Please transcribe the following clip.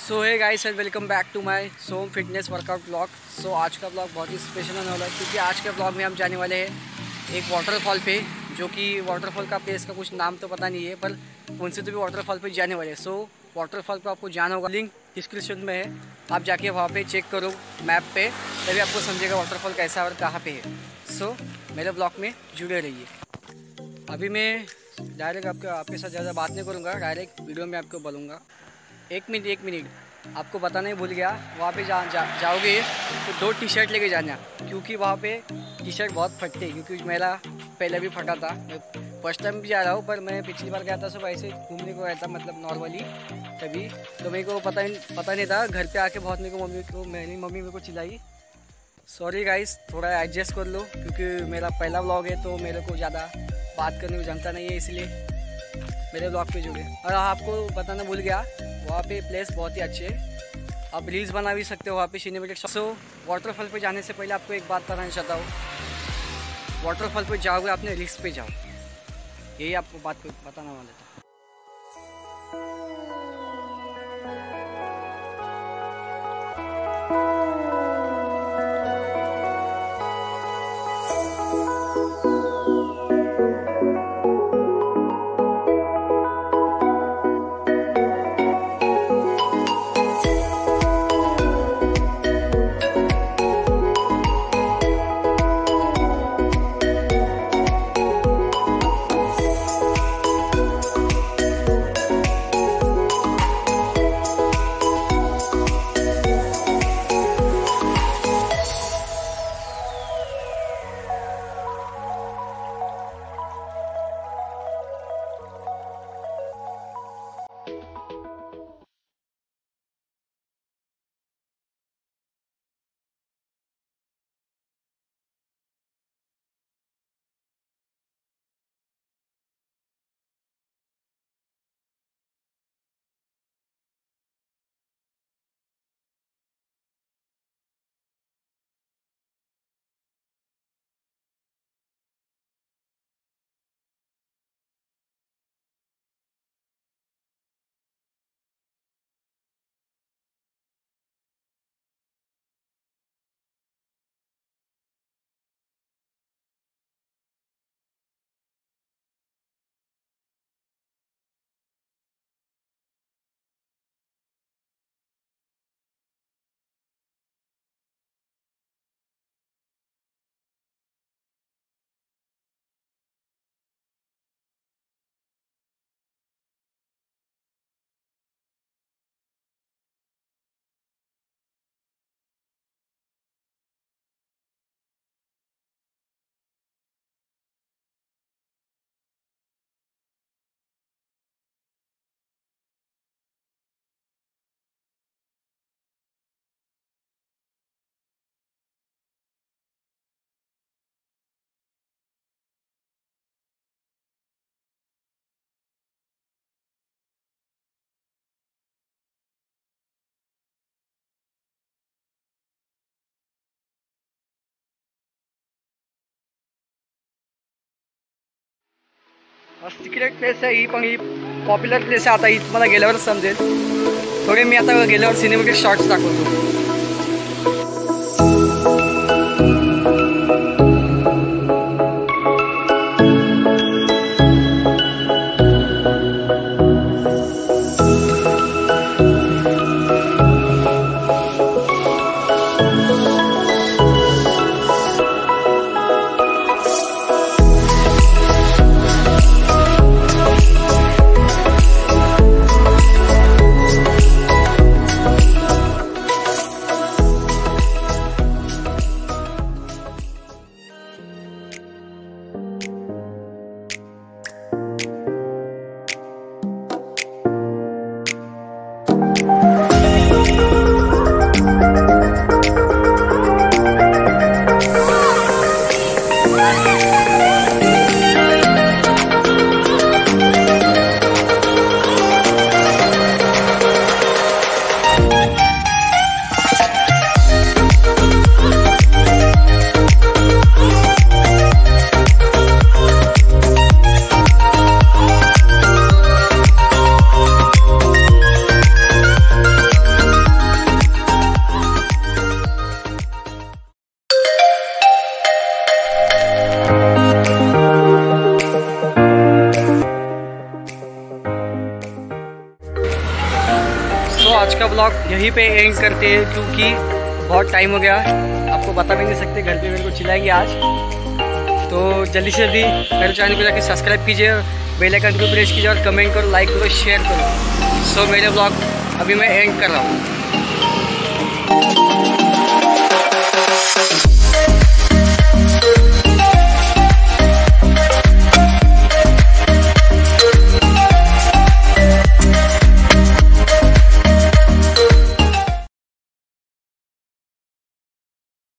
So hi guys and welcome back to my Som fitness workout blog. So आज का blog बहुत ही special होने वाला है क्योंकि आज के ब्लॉग में हम जाने वाले हैं एक वाटरफॉल पे, जो कि वाटरफॉल का प्लेस का कुछ नाम तो पता नहीं है, पर उनसे तो भी वाटरफॉल पे जाने वाले हैं। सो वाटरफॉल को आपको जाना होगा, लिंक डिस्क्रिप्शन में है, आप जाके वहाँ पे चेक करो मैप पे, तभी आपको समझेगा वाटरफॉल कैसा है और कहाँ पे है। सो मेरे ब्लॉग में जुड़े रहिए। अभी मैं डायरेक्ट आपके साथ ज़्यादा बात नहीं करूँगा, डायरेक्ट वीडियो में आपको बोलूँगा। एक मिनट आपको बताना ही भूल गया, वहाँ पे जाओगे तो 2 टी शर्ट लेके जाना, क्योंकि वहाँ पे टी शर्ट बहुत फटते हैं, क्योंकि मेरा पहले भी फटा था। मैं फर्स्ट टाइम भी जा रहा हूँ, पर मैं पिछली बार गया था सब ऐसे घूमने को गया था, मतलब नॉर्मली तभी, तो मेरे को पता नहीं था। घर पे आके बहुत मेरी मम्मी मेरे को चिल्लाई। सॉरी गाइस, थोड़ा एडजस्ट कर लो, क्योंकि मेरा पहला व्लॉग है तो मेरे को ज़्यादा बात करने को जमता नहीं है, इसलिए मेरे ब्लॉग पे जुड़े। और आपको बताना भूल गया, वहाँ पे प्लेस बहुत ही अच्छे है, आप रील्स बना भी सकते हो वहाँ पे सिनेमैटिक। सो वाटरफॉल पे जाने से पहले आपको एक बात बताना चाहता हूँ, वाटरफॉल पे जाओगे अपने रिस्क पे जाओ, यही आपको बात बताना वाला था। सिक्रेट प्लेस आहे ही, पण ही पॉप्युलर प्लेस आहे। आता ही तुम्हाला गेल्यावर समजेल। थोडे मी आता गेल्यावर सिनेमॅटिक शॉट्स दाखवतो। आज का ब्लॉग यहीं पे एंड करते हैं क्योंकि बहुत टाइम हो गया, आपको बता भी नहीं सकते, घर पे मेरे को चिल्लाएंगे आज। तो जल्दी से जल्दी मेरे चैनल को जाकर सब्सक्राइब कीजिए, बेल आइकन को प्रेस कीजिए और कमेंट करो, लाइक करो, शेयर करो। सो मेरे ब्लॉग अभी मैं एंड कर रहा हूँ।